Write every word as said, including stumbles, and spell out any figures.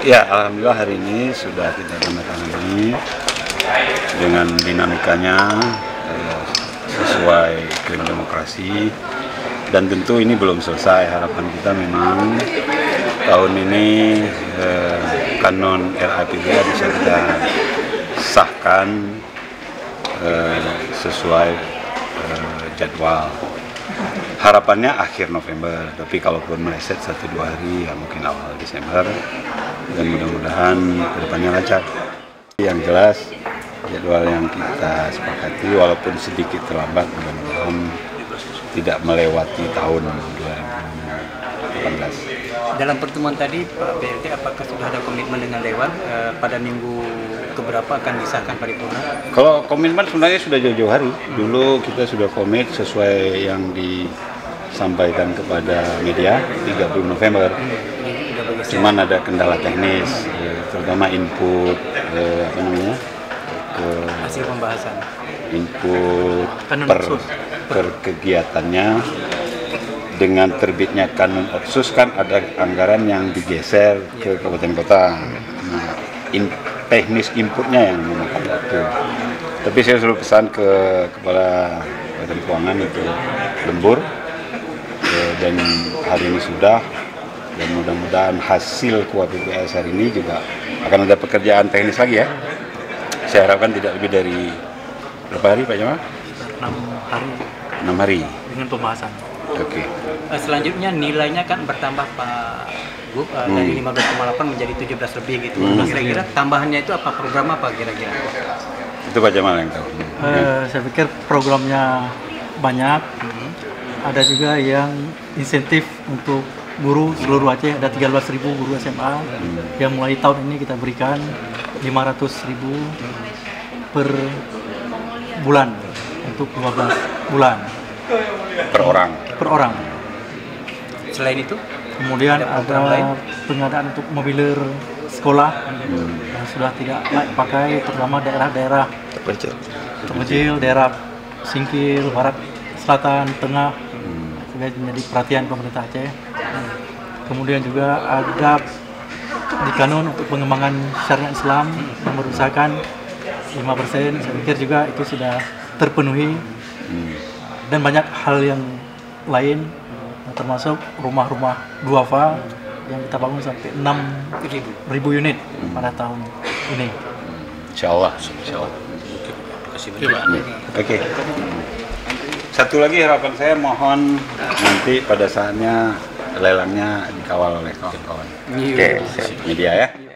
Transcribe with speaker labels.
Speaker 1: Ya, alhamdulillah hari ini sudah kita tanda tangani dengan dinamikanya eh, sesuai klaim demokrasi, dan tentu ini belum selesai. Harapan kita memang tahun ini eh, kanon R A P B A bisa kita sahkan eh, sesuai eh, jadwal. Harapannya akhir November, tapi kalaupun meleset satu dua hari ya mungkin awal Desember, dan mudah-mudahan kedepannya lancar. Yang jelas jadwal yang kita sepakati walaupun sedikit terlambat, mudah-mudahan tidak melewati tahun dua ribu delapan belas.
Speaker 2: Dalam pertemuan tadi Pak B L T, apakah sudah ada komitmen dengan Dewan eh, pada minggu keberapa akan disahkan paripurna?
Speaker 1: Kalau komitmen sebenarnya sudah jauh-jauh hari. Dulu kita sudah komit sesuai yang disampaikan kepada media tiga puluh November. Hmm, Cuman ada kendala teknis, eh, terutama input eh, apa namanya? Ke
Speaker 2: hasil pembahasan.
Speaker 1: Input per, per kegiatannya. Dengan terbitnya kanun Otsus kan ada anggaran yang digeser ke kabupaten kota. Nah, in, teknis inputnya yang memakan waktu. Tapi saya suruh pesan ke kepala Badan Keuangan itu lembur, eh, dan hari ini sudah, dan mudah-mudahan hasil K U A P P S hari ini juga akan ada pekerjaan teknis lagi ya. Saya harapkan tidak lebih dari berapa hari Pak Jamal?
Speaker 2: enam hari.
Speaker 1: enam hari.
Speaker 2: Dengan pembahasan.
Speaker 1: Oke. Okay.
Speaker 2: Selanjutnya nilainya kan bertambah Pak Gub, uh, hmm. dari lima belas koma delapan menjadi tujuh belas lebih gitu. Hmm. Kira-kira tambahannya itu apa, program apa kira-kira?
Speaker 1: Itu Pak Jamal yang tahu.
Speaker 3: Uh, saya pikir programnya banyak. Hmm. Ada juga yang insentif untuk guru seluruh Aceh, ada tiga belas ribu guru S M A hmm. yang mulai tahun ini kita berikan lima ratus ribu per bulan untuk dua belas bulan.
Speaker 1: Per orang.
Speaker 3: Per orang.
Speaker 2: Selain itu,
Speaker 3: kemudian ada, ada pengadaan untuk mobiler sekolah hmm. yang sudah tidak layak pakai, terutama daerah-daerah terpencil, terpencil, daerah Singkil, Barat, Selatan, Tengah, hmm. sudah menjadi perhatian pemerintah Aceh. Hmm. Kemudian juga ada di kanun untuk pengembangan syariat Islam yang berusahakan lima persen. Saya pikir juga itu sudah terpenuhi. Hmm. Dan banyak hal yang lain, termasuk rumah-rumah duafa yang kita bangun sampai enam ribu unit hmm. pada tahun ini.
Speaker 1: Insya Allah. Insya Allah. Oke. Okay. Satu lagi harapan saya, mohon nanti pada saatnya lelangnya dikawal oleh kawan-kawan. Oke, okay. Media ya.